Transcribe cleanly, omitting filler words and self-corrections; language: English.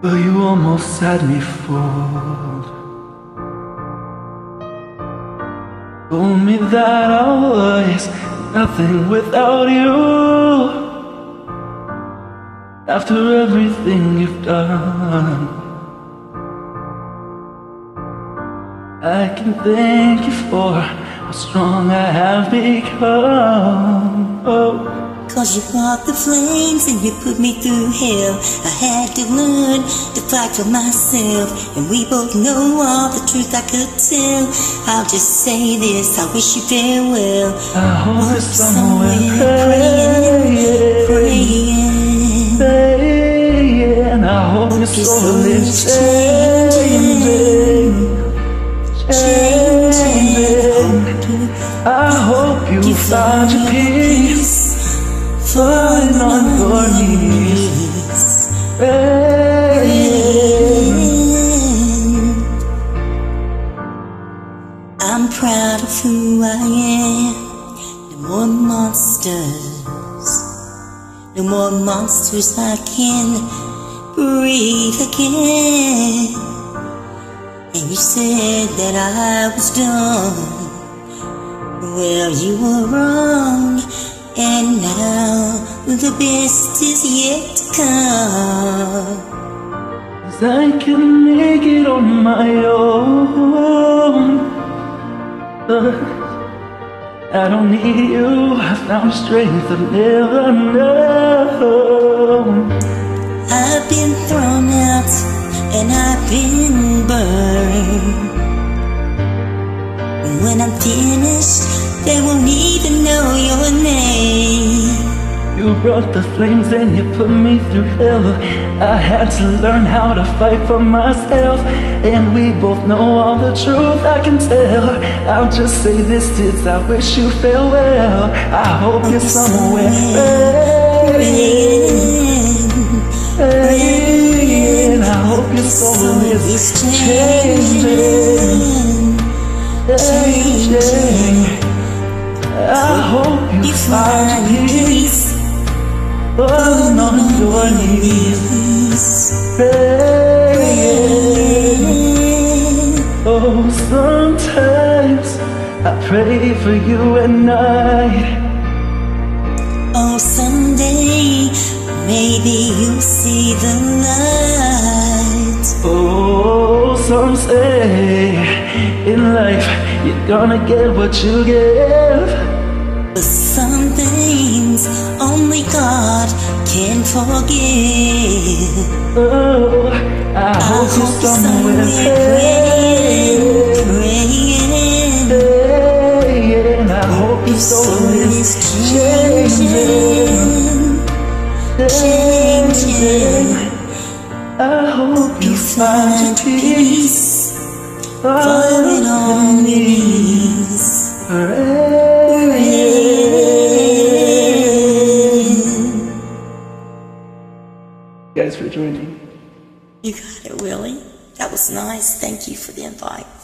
Well, you almost had me fooled. Told me that I was nothing without you. After everything you've done, I can thank you for how strong I have become. Oh. 'Cause you fought the flames and you put me through hell. I had to learn to fight for myself, and we both know all the truth I could tell. I'll just say this, I wish you farewell. I hope you're somewhere praying. I hope your soul is changing. I hope you found your peace, falling on your knees, praying. I'm proud of who I am. No more monsters, no more monsters. I can breathe again. And you said that I was done. Well, you were wrong. And now the best is yet to come. 'Cause I can make it on my own, but I don't need you. I found strength I've never known. I've been thrown out and I've been burned. When I'm finished, they won't even know your name. You brought the flames and you put me through hell. I had to learn how to fight for myself, and we both know all the truth I can tell. I'll just say this, kids, I wish you farewell. I hope you're somewhere praying. I hope your soul is changing. I hope you find peace, falling on your knees, praying. Oh, sometimes I pray for you at night. Oh, someday maybe you'll see the light. Oh, some say in life you're gonna get what you give, but some things only God can forgive. Oh, I hope you're somewhere praying. I hope your soul is changing. I hope you find your peace, falling on your knees, praying. Guys, for joining. You got it, Willie. That was nice. Thank you for the invite.